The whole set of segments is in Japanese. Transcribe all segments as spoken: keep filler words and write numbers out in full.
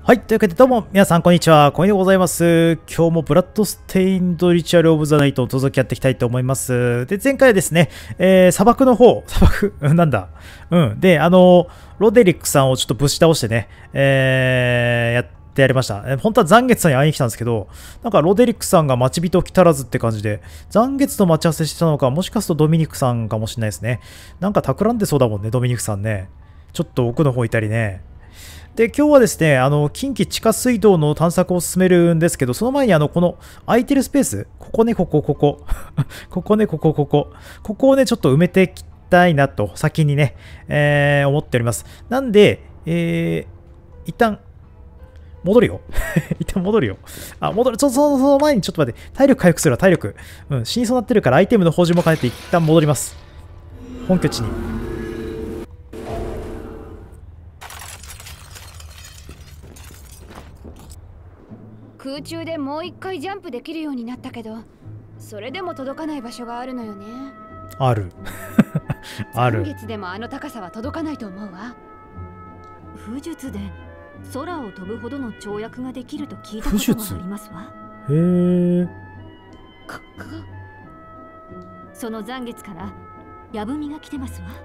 はい。というわけで、どうも、皆さん、こんにちは。こんにちはでございます。今日もブラッドステインドリチュアルオブザナイトを続きやっていきたいと思います。で、前回はですね、えー、砂漠の方、砂漠なんだ。うん。で、あの、ロデリックさんをちょっとぶち倒してね、えー、やってやりました。えー、本当は残月さんに会いに来たんですけど、なんかロデリックさんが待ち人来たらずって感じで、残月と待ち合わせしてたのか、もしかするとドミニクさんかもしれないですね。なんか企んでそうだもんね、ドミニクさんね。ちょっと奥の方いたりね。で、今日はですね、あの、近畿地下水道の探索を進めるんですけど、その前にあの、この空いてるスペース、ここね、ここ、ここ、ここね、ここ、ここ、ここをね、ちょっと埋めていきたいなと、先にね、えー、思っております。なんで、えー、一旦、戻るよ。一旦戻るよ。あ、戻る。ちょ、その、その前にちょっと待って、体力回復するわ、体力。うん、死にそうになってるからアイテムの補充も兼ねて一旦戻ります。本拠地に。 空中でもう一回ジャンプできるようになったけど、それでも届かない場所があるのよね。 ある。ある。 残月でもあの高さは届かないと思うわ。 巫術で空を飛ぶほどの跳躍ができると聞いたことがありますわ。 へえ。 ここその残月からやぶみが来てますわ。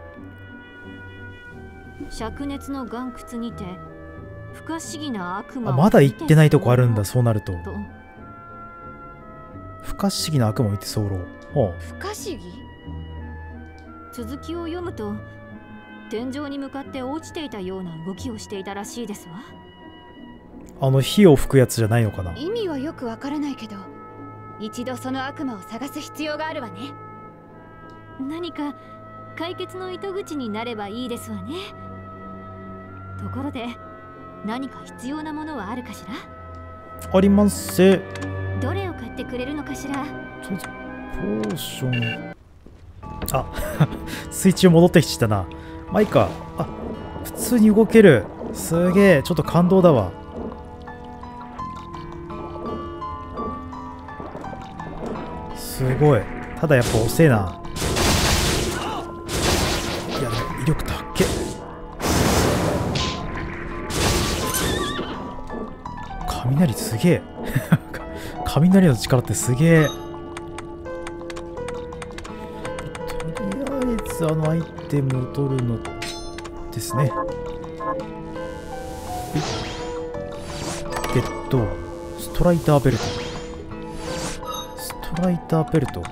灼熱の岩窟にて不可思議な悪魔を。 あ、まだ行ってないとこあるんだ、そうなると。 と不可思議な悪魔を見て候。ほう。 不可思議。 続きを読むと、天井に向かって落ちていたような動きをしていたらしいですわ。 あの火を吹くやつじゃないのかな。 意味はよくわからないけど、一度その悪魔を探す必要があるわね。 何か解決の糸口になればいいですわね。ところで何か必要なものはあるかしら？ ありますせ。 どれを買ってくれるのかしら？ ちょっとポーション。あ水中戻ってきちゃったな。まあいいか。あ、普通に動ける。すげえ、ちょっと感動だわ。すごい。ただやっぱ遅えな。いやでも威力たっけ。雷すげえ。雷の力ってすげえ。とりあえずあのアイテムを取るのですね。ゲットストライダーベルト。ストライダーベルト。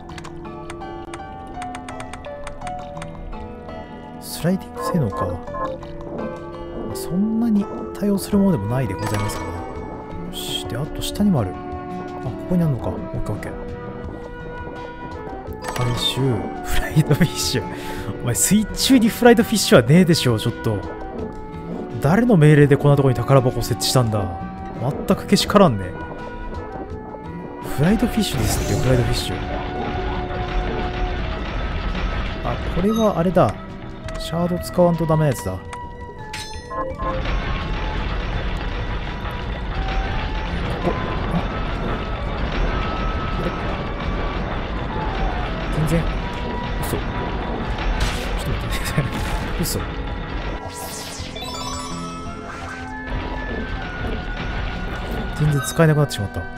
スライディング性能か。そんなに対応するものでもないでございますから。よし。で、あと下にもある。あ、ここにあるのか。オッケーオッケー。回収。フライドフィッシュ。お前、水中にフライドフィッシュはねえでしょ、ちょっと。誰の命令でこんなところに宝箱を設置したんだ。全くけしからんね。フライドフィッシュですってよ、フライドフィッシュ。あ、これはあれだ。シャード使わんとダメなやつだ。全然嘘。ちょっと待って嘘。全然使えなくなってしまった。よ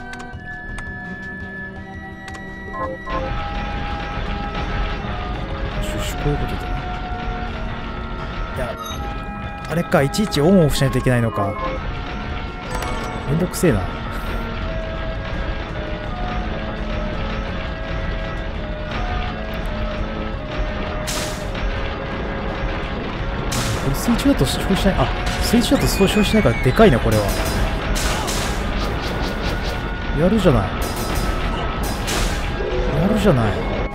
しよし、こういうことだ。いや、あれか、いちいちオンオフしないといけないのか。めんどくせえな。水中だと消費しない。あ、水中だとそう消費しないからでかいな、これは。やるじゃない。やるじゃない。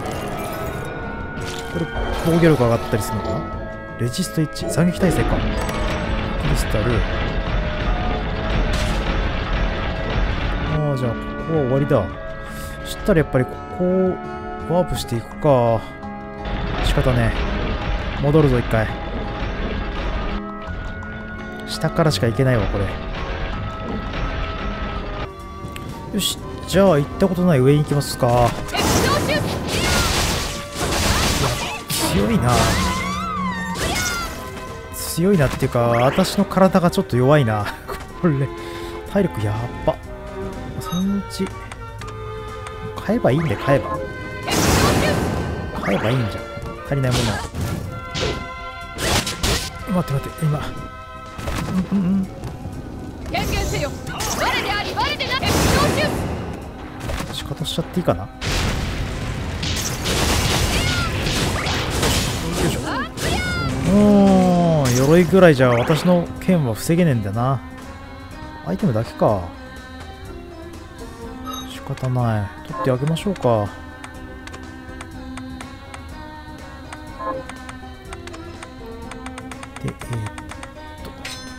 これ、防御力上がったりするのかな。レジストいち、斬撃耐性か。クリスタル。ああ、じゃあ、ここは終わりだ。そしたらやっぱりここをワープしていくか。仕方ねえ。戻るぞ、一回。下からしか行けないわ、これ。よし、じゃあ行ったことない上に行きますか。強いな。強いなっていうか、私の体がちょっと弱いな。 これ体力やっば。そのうち買えばいいんで、買えば買えばいいんじゃん。足りないものは。待って待って、今うんうんうん。 権限せよ。我であり我でな。 仕方しちゃっていいかな。よいしょ。おー、鎧ぐらいじゃ私の剣は防げねえんだな。アイテムだけか。仕方ない。取ってあげましょうか。で、えー、っと。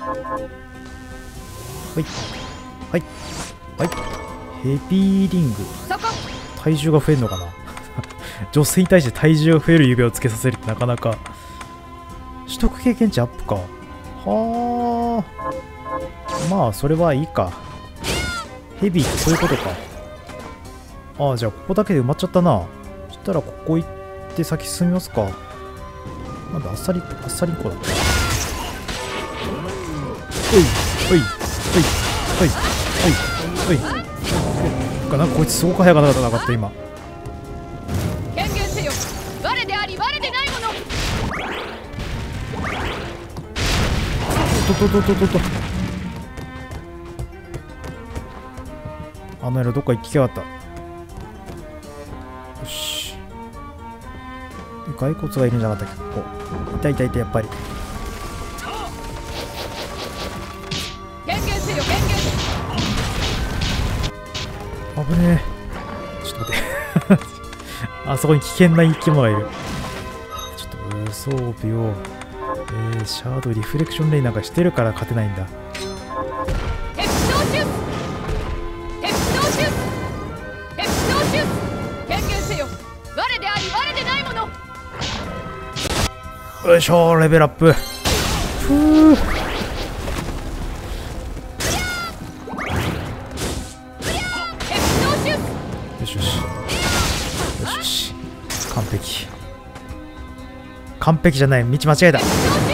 はい。はい。はい。ヘビーリング。体重が増えるのかな女性に対して体重が増える指輪をつけさせるってなかなか。取得経験値アップか。はあ。まあ、それはいいか。ヘビーってそういうことか。ああ、じゃあここだけで埋まっちゃったな。そしたらここ行って先進みますか。なんだ、あっさり、あっさりんこだった。おい、おい、おい、おい、おい、おい。かな、こいつすごく速かなかった今。 権限せよ。我であり我でないもの。 とととととと。あの野郎どっか行きやがった。よし。骸骨がいるんじゃなかったっけ、ここ。いたいたいた、やっぱり。 権限せよ、権限。 危ねえ。ちょっと待って。あそこに危険な生き物がいる。ちょっと武装備を。えー、シャードリフレクションレイなんかしてるから勝てないんだ。 敵投手敵投手敵投手権限せよ。我であり我でないもの。 よいしょー、レベルアップ。ふう。よしよし。よしよし。完璧。完璧じゃない。道間違えた。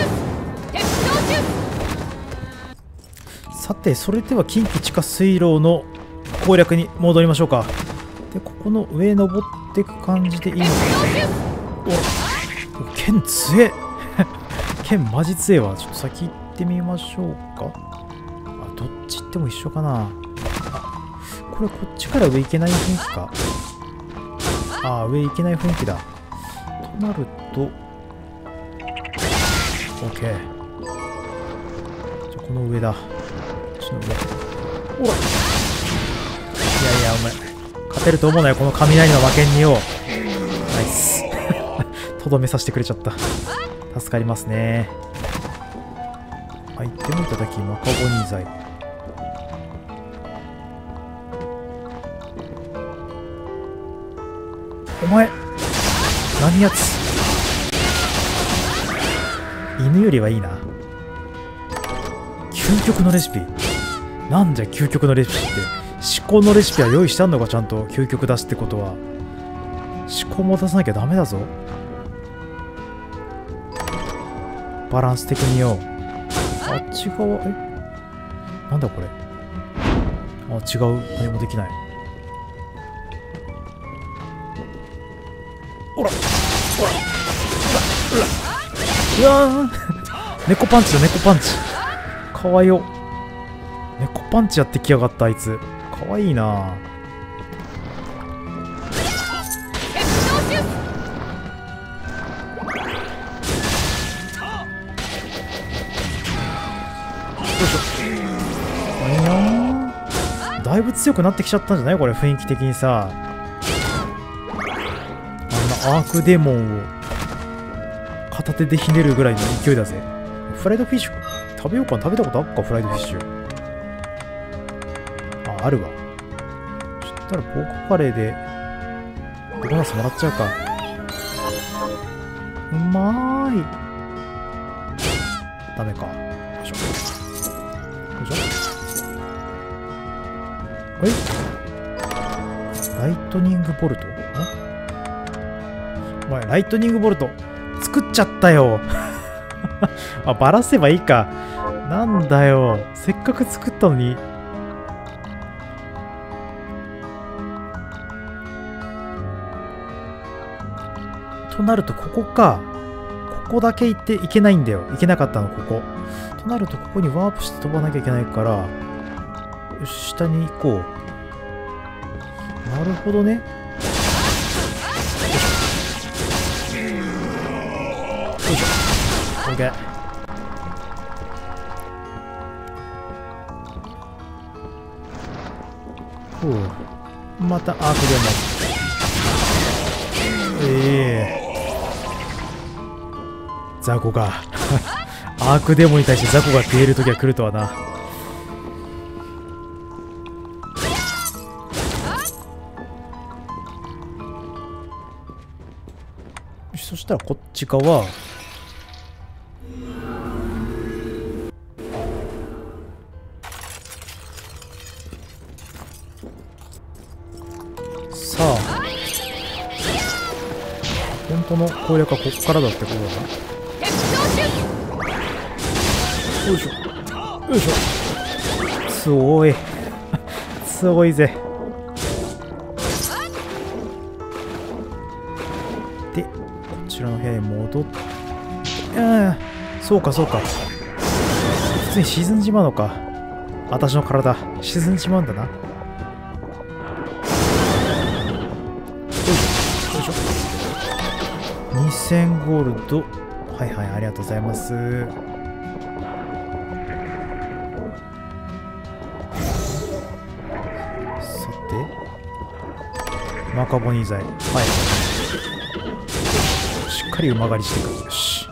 さて、それでは近畿地下水路の攻略に戻りましょうか。で、ここの上登っていく感じでいいのかな。お剣強え剣マジ強えわ。ちょっと先行ってみましょうか。あ、どっち行っても一緒かな。あ、これこっちから上行けない雰囲気か。ああ、上行けない雰囲気だ。となると OK。 じゃあこの上だ。こっちの上。おら、いやいや、お前勝てると思うなよ、この雷の魔剣によ。ナイスとどめさせてくれちゃった。助かりますね。アイテムいただき、マカボニー剤。お前何やつ。犬よりはいいな。究極のレシピ。なんじゃ究極のレシピって。思考のレシピは用意してあんのか、ちゃんと。究極出すってことは思考も出さなきゃダメだぞ。バランス的によ。あっち側、えなんだこれ。あ、違う。何もできない。おら、おら、うら、うわ、うわー猫パンチだ、猫パンチ。かわいよ。猫パンチやってきやがった、あいつ。かわいいな。だいぶ強くなってきちゃったんじゃない、これ。雰囲気的にさ、あんなアークデーモンを片手でひねるぐらいの勢いだぜ。フライドフィッシュ食べようかな。食べたことあっか、フライドフィッシュ。あ、あるわ。そしたらポークカレーでボーナスもらっちゃうか。うまーい。ダメか。よいしょよいしょ。はい。ライトニングボルト。お前、ライトニングボルト作っちゃったよ。あ、ばらせばいいか。なんだよ。 せっかく作ったのに。となるとここか。ここだけ行っていけないんだよ。行けなかったのここ。となるとここにワープして飛ばなきゃいけないから、よし下に行こう。なるほどね。よいしょ。オッケー。ほう。またアークでも。ええー。ザコがアークデモに対してザコが消える時は来るとはな。そしたらこっち側さあ本当の攻略はこっからだってことだな。よいしょよいしょ。すごいすごいぜ。でこちらの部屋に戻って、うん、そうかそうか、普通に沈んじまうのか。私の体沈んじまうんだな。よいしょよいしょ。にせんゴールド。はいはい、ありがとうございます。マカボニー剤、はい、しっかり馬狩りしていく。よし、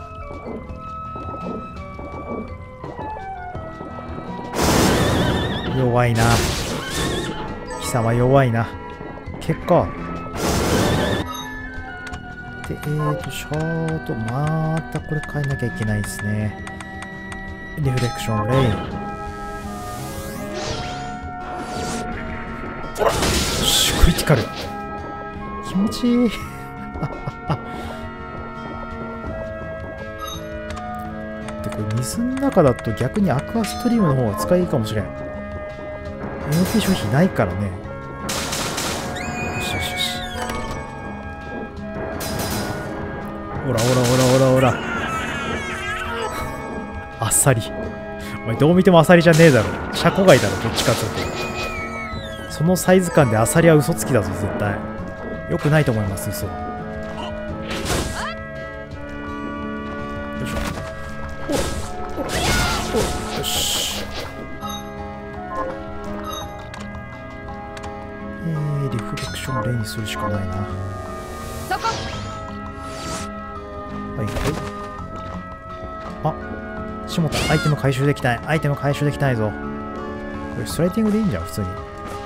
弱いな貴様、弱いな。結果で、えーとシャート、またこれ変えなきゃいけないですね。リフレクションレイン、ほら、よし、クリティカル、気持ちいいで、これ水の中だと逆にアクアストリームの方が使いいいかもしれん。 エムピー 消費ないからね。よしよしよし、ほらほらほらほらほら、あっさり、お前どう見てもあさりじゃねえだろ、シャコガイだろ、どっちかっていうと。そのサイズ感でアサリは嘘つきだぞ、絶対。よくないと思います、嘘。よいしょ。よし。えー、リフレクションレイにするしかないな。 そこ。 はいはい。あ、しもた、アイテム回収できない。アイテム回収できないぞ。これストライティングでいいんじゃん、普通に。よ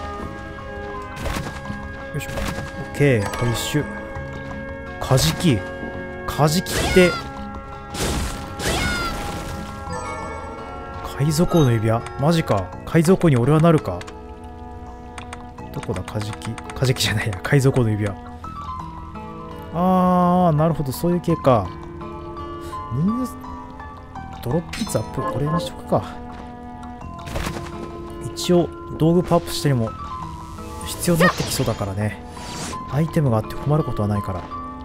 いしょ。オッケー、回収。カジキ。カジキって。海賊王の指輪マジか。海賊王に俺はなるか。どこだ、カジキ。カジキじゃないや、海賊王の指輪。あー、なるほど、そういう系か。人数ドロップ率アップ、これにしとくか。一応道具パワーアップしてにも必要になってきそうだからね。アイテムがあって困ることはないから。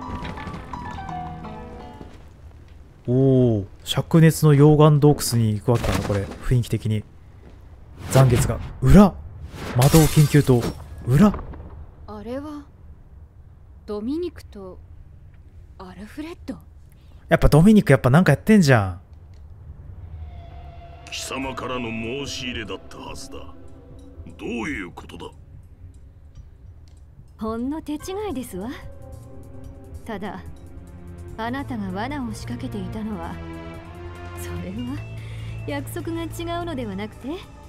おお、灼熱の溶岩洞窟に行くわけかな、これ。雰囲気的に残月が裏魔導研究棟裏。 あれはドミニクとアルフレッド。 やっぱドミニクやっぱなんかやってんじゃん。 貴様からの申し入れだったはずだ。どういうことだ。 ほんの手違いですわ。ただあなたが罠を仕掛けていたのは、それは約束が違うのではなくて、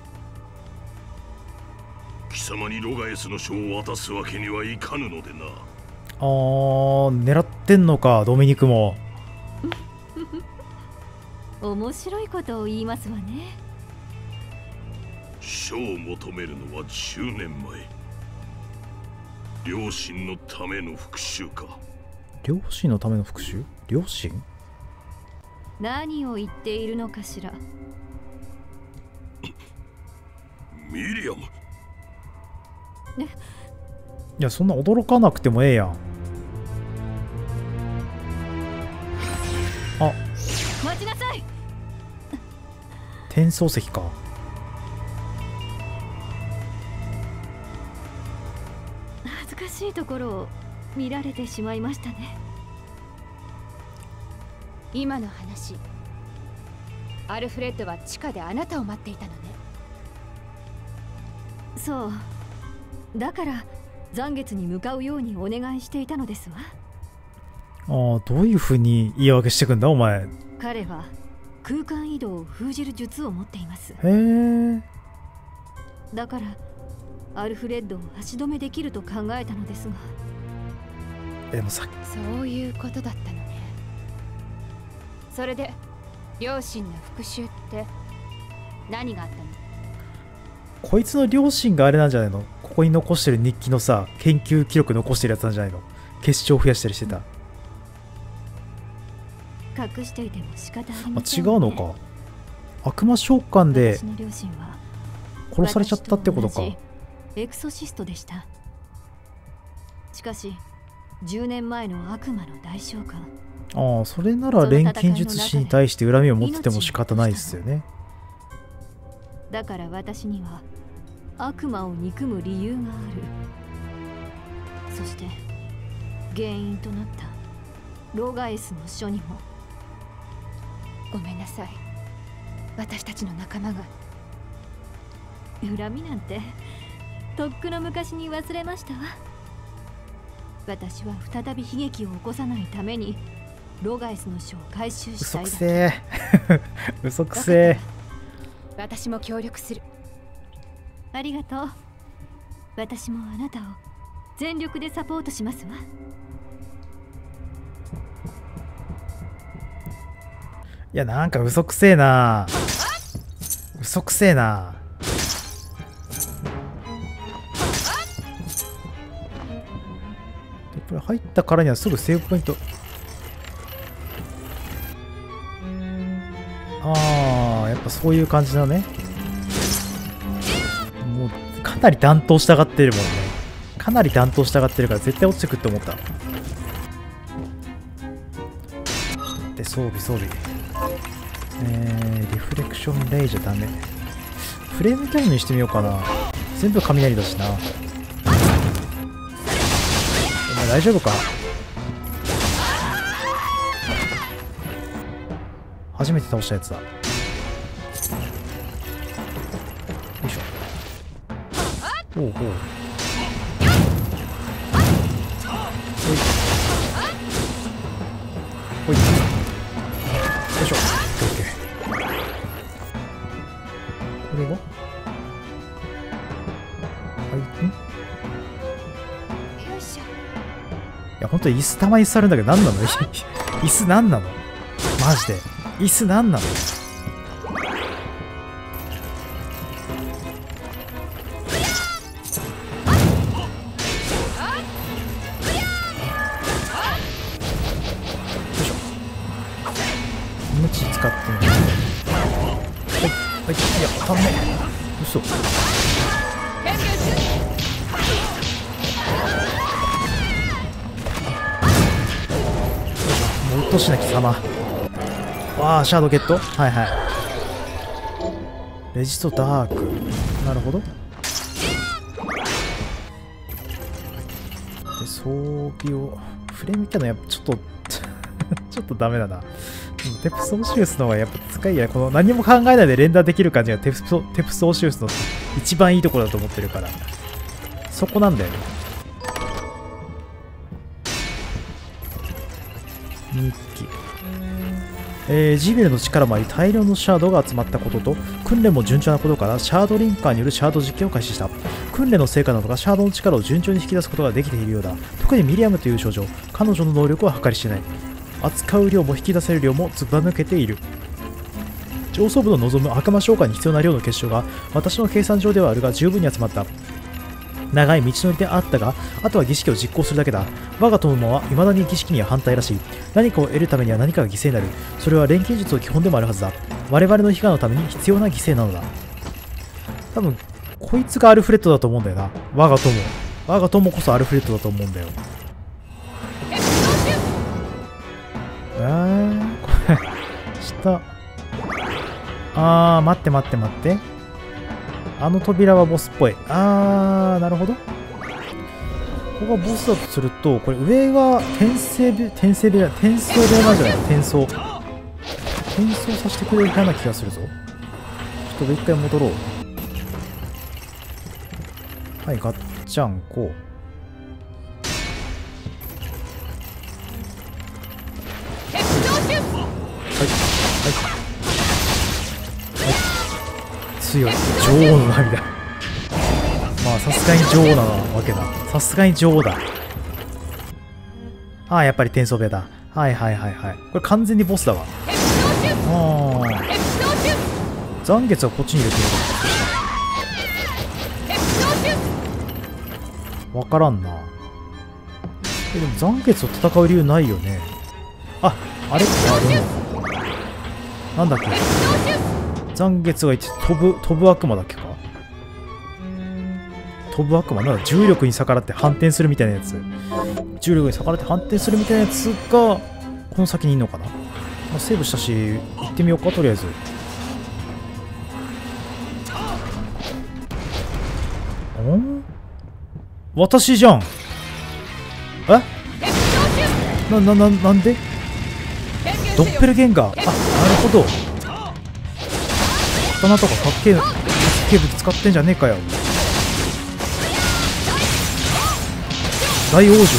貴様にロガエスの書を渡すわけにはいかぬのでな。 あー、狙ってんのか、ドミニクも。 面白いことを言いますわね。 書を求めるのはじゅうねんまえ。両親のための復讐か。 両親のための復讐？両親？ 何を言っているのかしら。 む。 いや、そんな驚かなくてもええやん。あ、 待ちなさい。 転送石か。 恥ずかしいところを見られてしまいましたね。 今の話、アルフレッドは地下であなたを待っていたのね。 そうだから残月に向かうようにお願いしていたのですわ。 ああ、どういう風に言い訳してくんだお前。 彼は空間移動を封じる術を持っています。 へえ。 だからアルフレッドを足止めできると考えたのですが。 でもさ、 そういうことだったのね。それで両親の復讐って何があったの？ こいつの両親があれなんじゃないの？ここに残してる日記のさ、研究記録残してるやつなんじゃないの？結晶を増やしたりしてた。 隠していても仕方ありあ、 ません、 違うのか。悪魔召喚で私の両親は殺されちゃったってことか。 私と同じエクソシストでした。しかしじゅうねんまえの悪魔の大召喚。 ああ、それなら錬金術師に対して恨みを持ってても仕方ないですよね。 だから私には悪魔を憎む理由がある。そして原因となったロガエスの書にも。 ごめんなさい、私たちの仲間が。 恨みなんてとっくの昔に忘れましたわ。私は再び悲劇を起こさないためにロガエスの書を回収したいだけ。 嘘くせえ嘘くせえ。 私も協力する。 ありがとう。私もあなたを全力でサポートしますわ。 いや、なんか嘘くせえな。嘘くせえな。でこれ入ったからにはすぐセーブポイント。ああ、やっぱそういう感じだね。もうかなり弾頭したがってるもんね。かなり弾頭したがってるから絶対落ちてくって思った。で、装備装備。えー、リフレクションレイじゃダメ。フレームキャノンにしてみようかな。全部雷だしな。お前大丈夫か？初めて倒したやつだ。よいしょ。おうおう。ほい。ほい。よいしょ。オッケー。これは？はい。ん？ よいしょ。 いや、ほんと椅子たまに座るんだけど、何なの？椅子何なの？マジで。椅子何なの？ムチ使ってみる。はいはい、いや、たんね。嘘。もううっとしなき様。わあ、シャドウゲット。はいはい。レジストダーク。なるほど。で、装備を。フレームキャノンやっぱちょっとちょっとダメだな。テプソーシウスの方がやっぱ使いや、この何も考えないで連打できる感じがテプソ、テプソーシウスの一番いいところだと思ってるから。そこなんだよね。日記。えー、ジビルの力もあり大量のシャードが集まったことと訓練も順調なことからシャードリンカーによるシャード実験を開始した。訓練の成果などがシャードの力を順調に引き出すことができているようだ。特にミリアムという少女、彼女の能力は計り知れない。扱う量も引き出せる量もずば抜けている。上層部の望む悪魔召喚に必要な量の結晶が私の計算上ではあるが十分に集まった。長い道のりであったが、あとは儀式を実行するだけだ。我が友は未だに儀式には反対らしい。何かを得るためには何かが犠牲になる。それは錬金術の基本でもあるはずだ。我々の悲願のために必要な犠牲なのだ。多分こいつがアルフレッドだと思うんだよな。我が友。我が友こそアルフレッドだと思うんだよ。えー、これ、下。あー、待って待って待って。あの扉はボスっぽい。あー、なるほど。ここがボスだとすると、これ上が転生部、転生部屋、転送部屋なんじゃないの？転送。転送させてくれるような気がするぞ。ちょっと上一回戻ろう。はい、ガッチャンコ。はい、はい、はい。強い。女王の涙。まあ、さすがに女王なわけだ。さすがに女王だ。ああ、やっぱり転送部屋だ。はいはいはいはい。これ完全にボスだわ。ああ。残月はこっちに入れてるのか。わからんな。え、でも残月と戦う理由ないよね。あ、あれあ、でも。なんだっけ。残月がいて飛ぶ、飛ぶ悪魔だっけか。飛ぶ悪魔なんだ、重力に逆らって反転するみたいなやつ。重力に逆らって反転するみたいなやつがこの先にいんのかな。まあ、セーブしたし行ってみようか、とりあえず。ん？私じゃん。え？な、な、な、なんで？ドッペルゲンガー。あ、なるほど。刀とかかっけえ、かっけえ武器使ってんじゃねえかよ。大往生。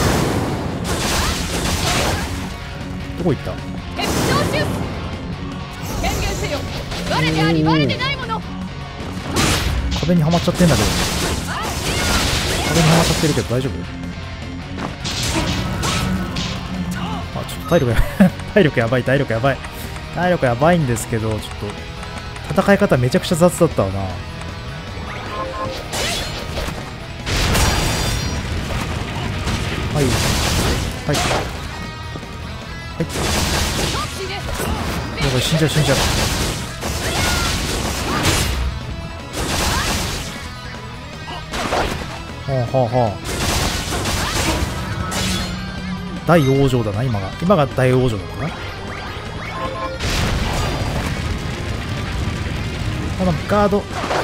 どこ行った？壁にはまっちゃってんだけど。壁にはまっちゃってるけど大丈夫？あ、ちょっと体力や体力やばい、体力やばい。体力やばいんですけど、ちょっと戦い方めちゃくちゃ雑だったわな。はいはいはい。やばい、死んじゃう死んじゃう。はあはあはあ。大往生だな、今が。今が大往生だったな。このガード。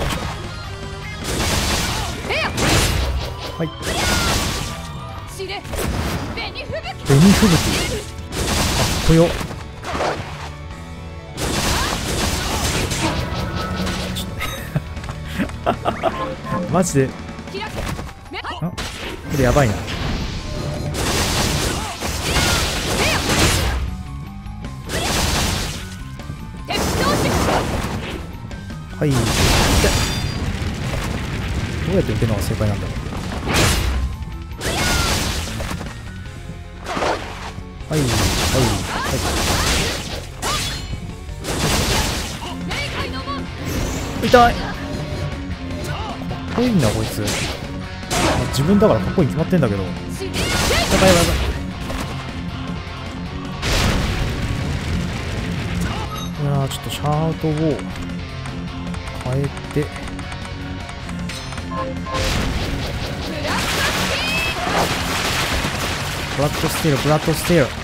はい。紅吹雪。かっこよ。マジで。ん？これやばいな。はい。どうやって受けるのが正解なんだろう。はいはいはい。痛い。かっこいいなこいつ。自分だからかっこいいに決まってんだけど。やばいやばいやばい。いやー、ちょっとシャートを変えて。ブラッドスティール、ブラッドスティール。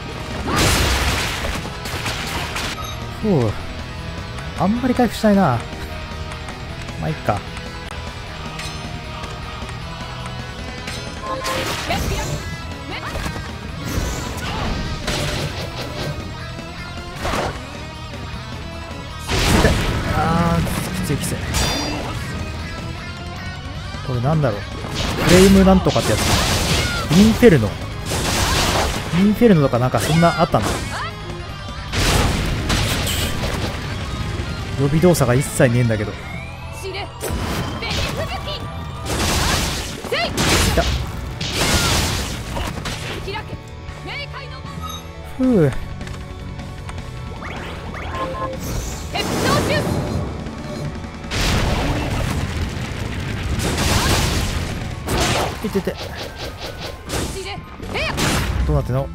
ふう。あんまり回復したいな。まあ、いっか。あー、きついきつい。これなんだろう。フレームなんとかってやつ。インフェルノ。インフェルノとかなんかそんなあったな。予備動作が一切ねえんだけど。いた。ふう。いてて。どうなってんの？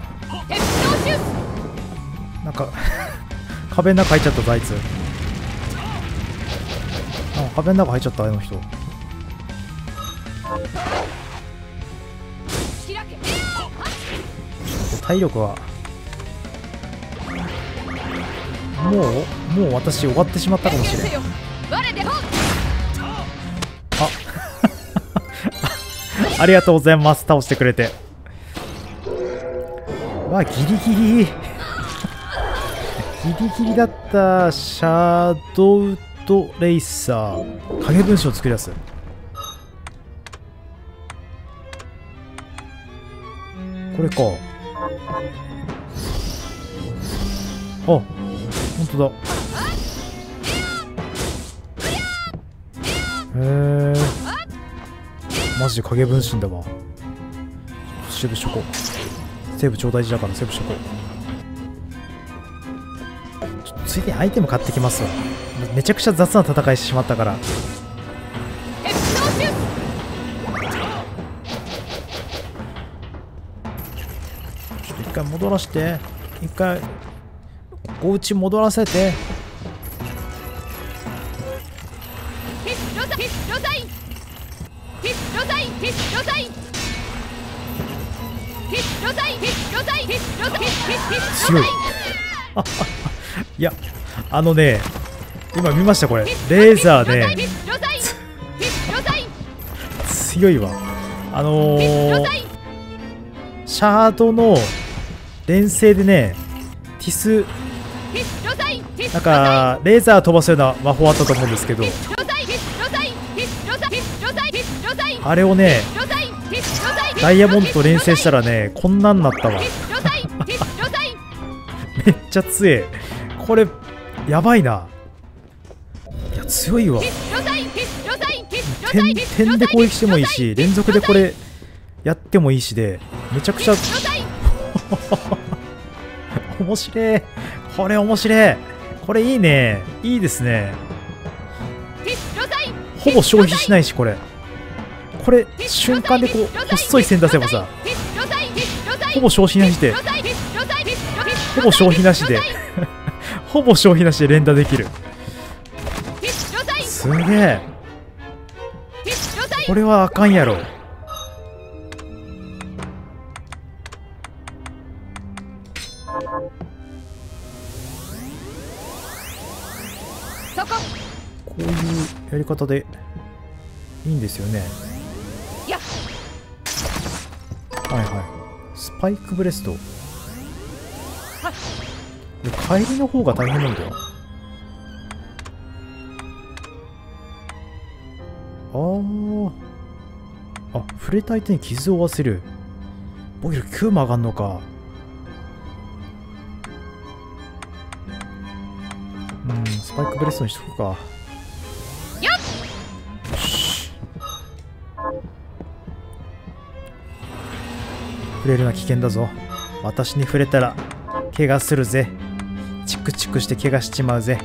なんか壁の中入っちゃったぞあいつ。は壁の中入っちゃった、あの人。体力はもうもう私終わってしまったかもしれん。あありがとうございます、倒してくれて。わあギリギリギリギリだった。シャドウとレイサー影分身を作り出す。これか。あ、本当だ。へえ、マジで影分身だわ。セーブしとこう。セーブ超大事だからセーブしとこう。ちょっとついでにアイテム買ってきますわ。めちゃくちゃ雑な戦いしてしまったから。ちょっと一回戻らして。一回お家戻らせて。強いいや、あのね、今見ましたこれ。レーザーね強いわ。あのー、シャードの連星でね、ティスなんかレーザー飛ばすような魔法あったと思うんですけど、あれをねダイヤモンドと連星したらね、こんなんなったわめっちゃ強え。これやばいな。いや強いわ。点点で攻撃してもいいし、連続でこれやってもいいしで、めちゃくちゃ面白い。これ面白い。これいいね。いいですね。ほぼ消費しないし、これこれ瞬間でこう細い線出せばさ、ほぼ消費なしでほぼ消費なしでほぼ消費なしで連打できる。すげえ。これはあかんやろ。こういうやり方でいいんですよね。はいはい。スパイクブレスト。帰りの方が大変なんだよ。あーあ、触れた相手に傷を負わせる。ボギルきゅうも上がんのか。うん、スパイクブレストにしとくか。よし。触れるな、危険だぞ。私に触れたら怪我するぜ。チクチクして怪我しちまうぜ。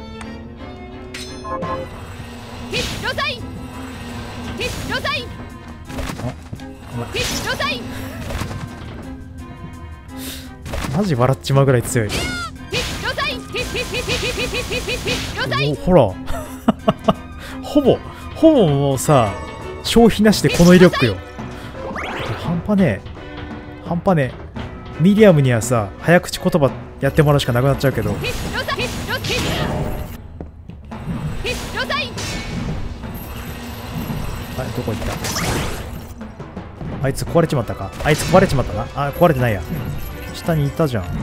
マジ笑っちまうぐらい強い。おほらほぼほぼもうさ、消費なしでこの威力よ。半端ねえ半端ねえ。ミディアムにはさ、早口言葉やってもらうしかなくなっちゃうけど。はい、どこ行った。あいつ壊れちまったか。あいつ壊れちまったな。あ、壊れてないや。下にいたじゃん。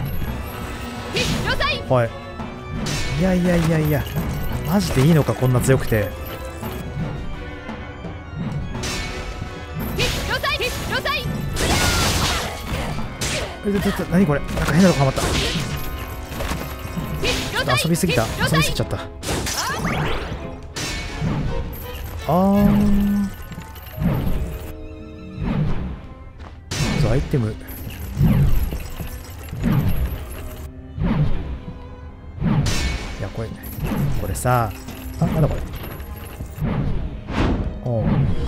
はい。いやいやいやいや、マジでいいのか、こんな強くて。え、ちょっと何これ、なんか変なのがはまった。ちょっと遊びすぎた遊びすぎちゃった。あー、アイテム。いや、これこれさあ、なんだこれ。おう、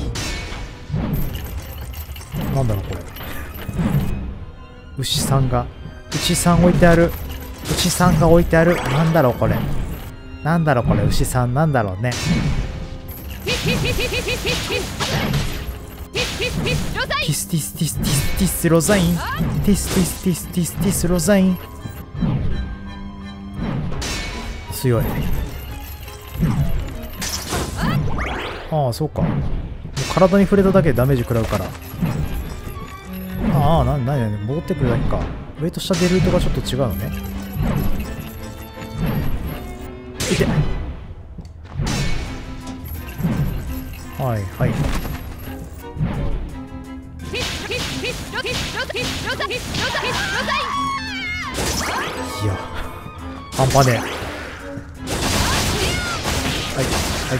なんだろうこれ。牛さんが牛さん置いてある。牛さんが置いてある。なんだろうこれ。なんだろうこれ。牛さんなんだろうね。 ティスティスティスティスティスロザインティスティスティスティスティスロザイン強い。ああそうか、もう体に触れただけでダメージ食らうから。ああ、なんだね、戻ってくるだけか。上と下でルートがちょっと違うのね。いて。はいはい。いや、半端ねえ。はいはい。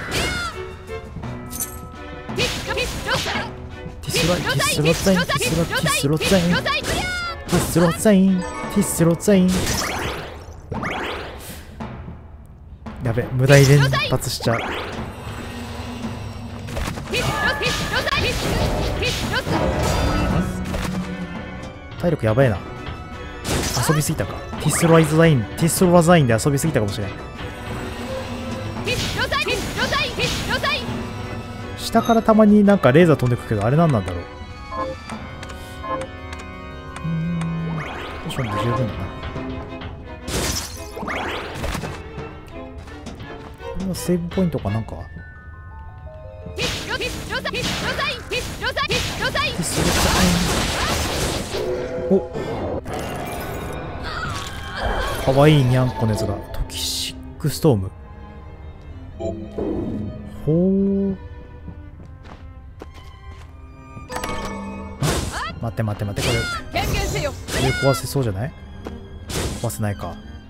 ティスロティスロザインティスロティスロザインティスロザインティスロザイン。やべ、無駄に連発しちゃう。体力やばいな。遊びすぎたか。ティスロイズラインティスロザインで遊びすぎたかもしれない。下からたまになんかレーザー飛んでくけど、あれ何なんだろう。うーん、ポジションで十分だな。これはセーブポイントかなんか。お、かわいいにゃんこのやつがトキシックストーム。ほう、待って待って待って、これこれ壊せそうじゃない？壊せないか。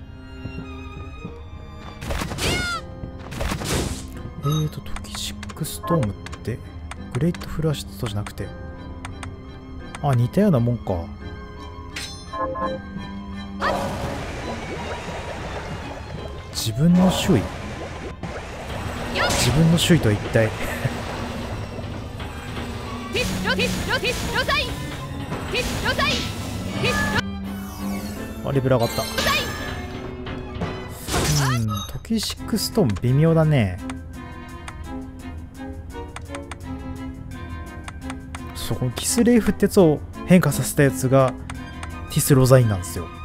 えーとトキシックストームってグレートフラッシュとじゃなくて、あ、似たようなもんか。自分の周囲自分の周囲とは一体あ、レベル上がった。うん、トキシックストーム微妙だね。そこのキスレイフってやつを変化させたやつがティスロザインなんですよ。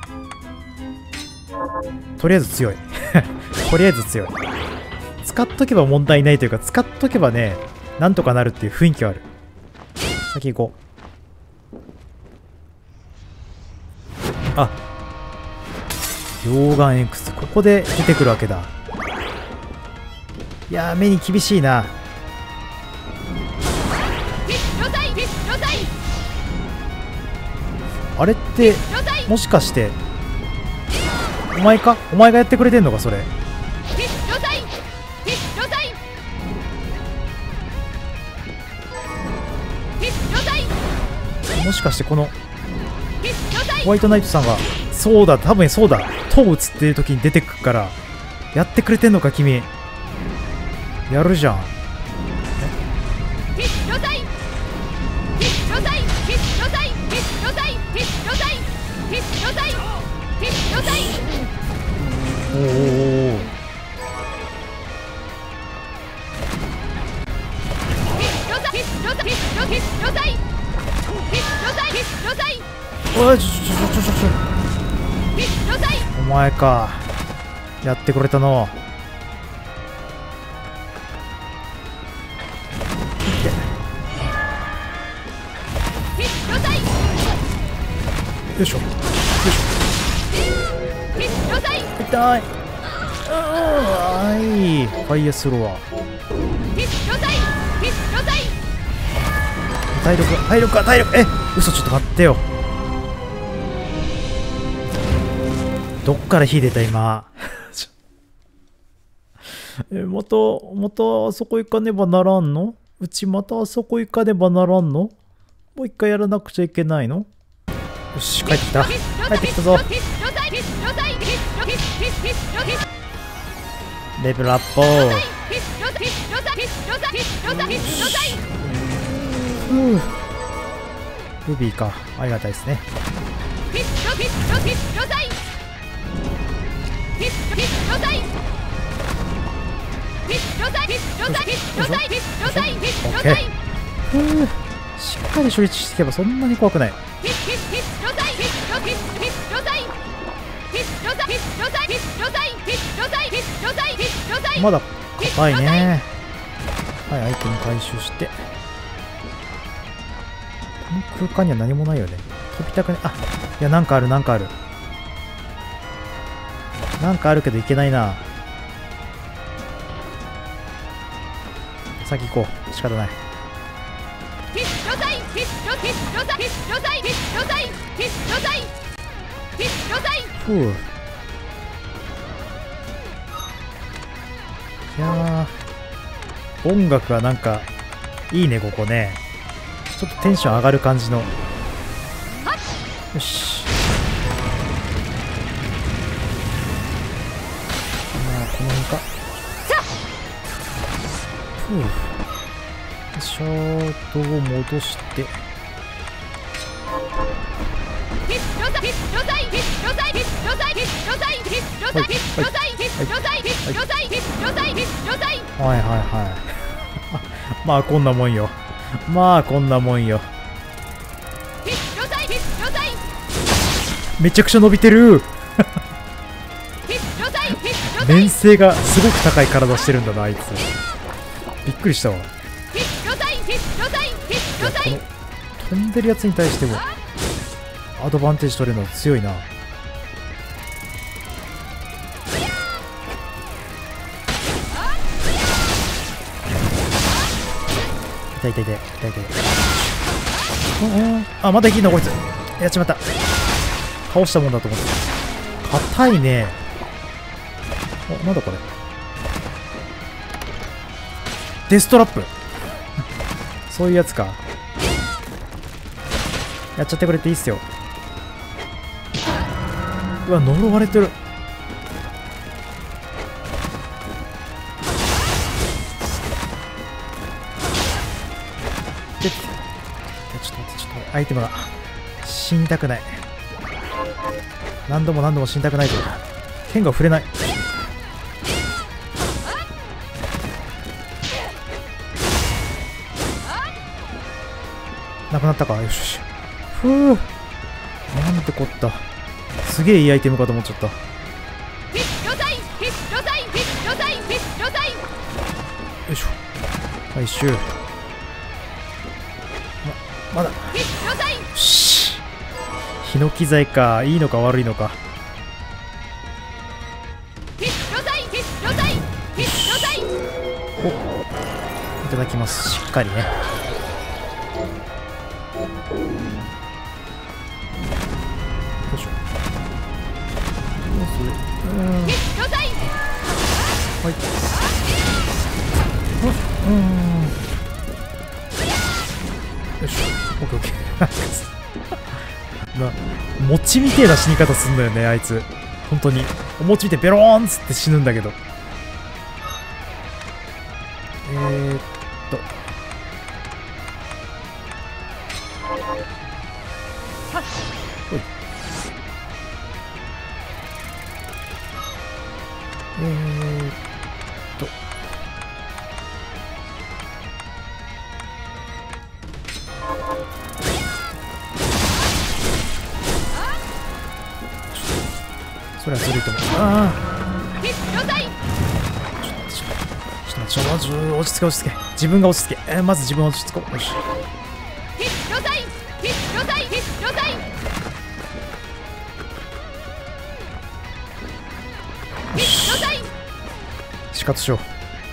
とりあえず強いとりあえず強い。使っとけば問題ないというか、使っとけばねなんとかなるっていう雰囲気はある。先行こう。あ、溶岩 X ここで出てくるわけだ。いやー、目に厳しいな。あれってもしかしてお前か？お前がやってくれてんのかそれ。もしかしてこのホワイトナイトさんが、そうだ、多分そうだ、塔を打つっていう時に出てくからやってくれてんのか君。やるじゃん。おおおお、おい、ちょちょちょちょちょお前か、やってくれたの。よいしょよいしょ。痛い。あーい、ファイアスロー。体力体力か体力、え、嘘、ちょっと待ってよ。どっから火出た今え、またまたあそこ行かねばならんの？うちまたあそこ行かねばならんの？もう一回やらなくちゃいけないの？よし、帰ってきた帰ってきたぞ。レベルアップ。うん、ルビーか、ありがたいですね。 オッケー。ふう、しっかり処理していけばそんなに怖くない。まだ硬いね。はい、アイテム回収して。この空間には何もないよね。飛びたくね。あ、いや、なんかある、なんかある。なんかあるけどいけないな。先行こう。仕方ない。ふう。いやー、音楽はなんかいいね、ここね。ちょっとテンション上がる感じの。よし。まあこの辺か。ふう。よいしょーと戻して。はいはいはいまあこんなもんよ。まあこんなもんよ。めちゃくちゃ伸びてる粘性がすごく高い体してるんだな、あいつ。びっくりしたわ。いや、この飛んでるやつに対してもアドバンテージ取れるのは強いな。痛い痛い痛い痛い痛い。あ、まだ生きんのこいつ。やっちまった。倒したもんだと思って。硬いね。お、なんだこれ。デストラップそういうやつか。やっちゃってくれていいっすよ。うわ、呪われてる。で、ちょっと待って、ちょっと待って、アイテムが死にたくない。何度も何度も死にたくないと。剣が触れない。なくなったか。よしよし。ふう、なんてこった。すげえいいアイテムかと思っちゃった。よいしょ。回収。ま、まだ。よし。ヒノキ材か。いいのか悪いのか。お、いただきます。しっかりね。よいしょ。どうする？うん。はい。うん。よいしょ。オッケーオッケー。な、餅みてえな死に方すんだよね、あいつ。本当に。お餅見てベローンっつって死ぬんだけど。えーっと。ほい。えーっと。それはずるいと思う。ああ。ちょっと待って、ちょっと待って、落ち着け落ち着け。自分が落ち着け。えー、まず自分落ち着こう。よし。死活しよ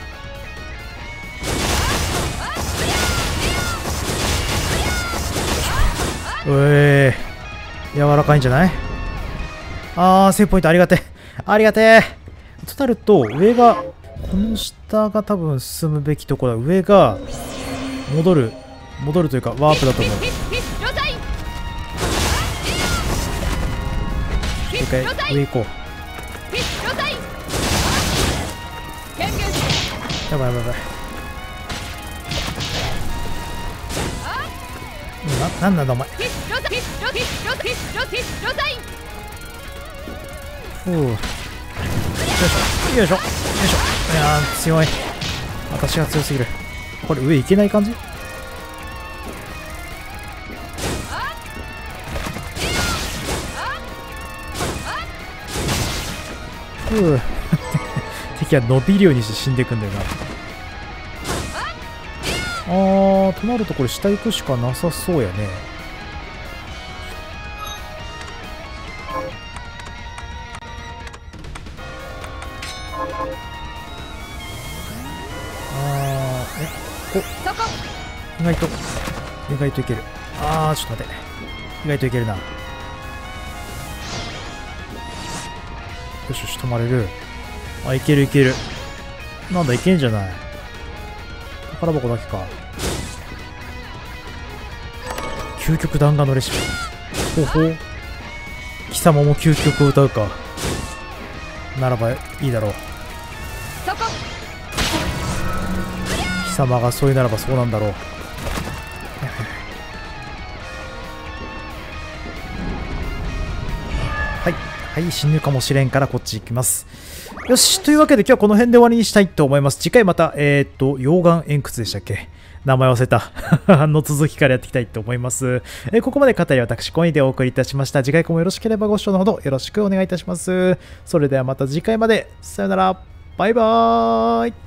う。うえー、柔らかいんじゃない？あー、セーブポイントありがてえ。ありがてえ。となると、上が、この下が多分進むべきところだ。上が、戻る。戻るというか、ワープだと思う。一回、上行こう。やばいやばいやばい。な、なんなんだお前。ふう。よいしょよいしょよいしょ。いやー強い。 私が強すぎる。これ上行けない感じ？ふう敵は伸びるようにして死んでいくんだよな。あー、となるとこれ下行くしかなさそうやね。あー、え、ここ意外と意外といける。あー、ちょっと待って、意外といけるな。よしよし、止まれる。あ、いけるいける。なんだ、いけんじゃない。宝箱だけか。究極弾丸のレシピ。ほほう。貴様も究極を歌うか。ならばいいだろう。貴様がそういうならばそうなんだろう。はい。はい、死ぬかもしれんからこっち行きます。よし、というわけで今日はこの辺で終わりにしたいと思います。次回また、えっと、溶岩円窟でしたっけ？名前忘れた。の続きからやっていきたいと思います。えー、ここまで語り私、コインでお送りいたしました。次回もよろしければご視聴のほどよろしくお願いいたします。それではまた次回まで。さよなら。バイバーイ。